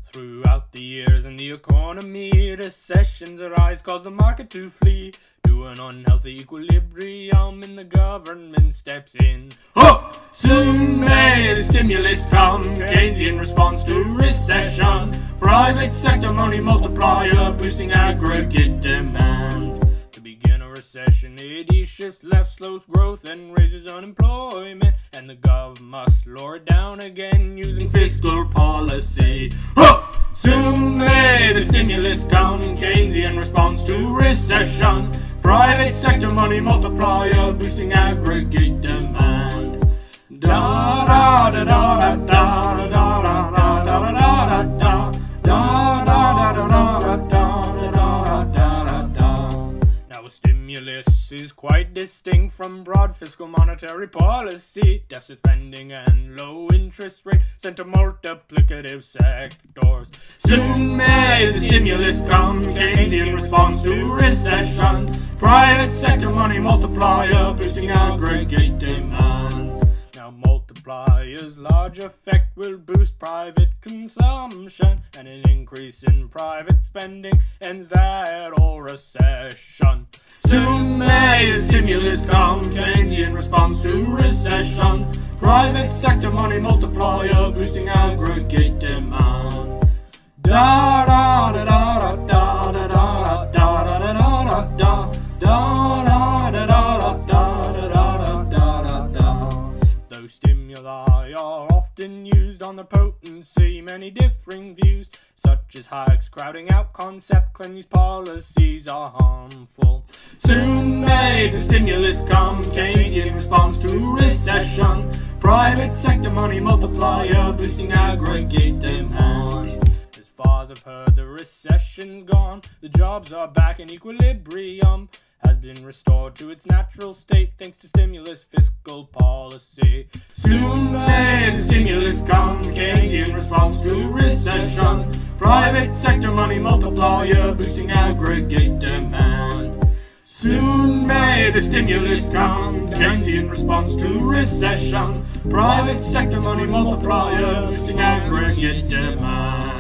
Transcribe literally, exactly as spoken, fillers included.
Throughout the years in the economy, recessions arise, cause the market to flee to an unhealthy equilibrium, and the government steps in. Oh! Soon may the stimulus come, Keynesian response to recession, private sector money multiplier boosting aggregate demand. To begin a recession, it shifts left, slows growth and raises unemployment, and the gov must lower it down again using fiscal policy. Oh! Soon may the stimulus come, Keynesian response to recession, private sector money multiplier boosting aggregate demand. Da da da da da da da da da da da da da da da da da da. Now a stimulus is quite distinct from broad fiscal monetary policy. Deficit spending and low interest rate sent to multiplicative sectors. Soon may the stimulus come, Keynesian response to recession, private sector money multiplier boosting aggregate demand. Now multipliers' large effect will boost private consumption, and an increase in private spending ends that whole recession. Soon may the stimulus come, Keynesian response to recession, private sector money multiplier boosting aggregate demand. Da da da da da da da da da da da da da da da da da da. Those stimuli are often used on the potency, many differing views, such as Hayek's crowding out concept, claim these policies are harmful. Soon may the stimulus come, Keynesian response to recession, private sector money multiplier boosting aggregate demand. As far as I've heard, the recession's gone, the jobs are back in equilibrium, has been restored to its natural state thanks to stimulus fiscal policy. Soon may the stimulus come, Keynesian response to recession, private sector money multiplier boosting aggregate demand. Soon may the stimulus come, Keynesian response to recession, private sector money multiplier boosting aggregate demand.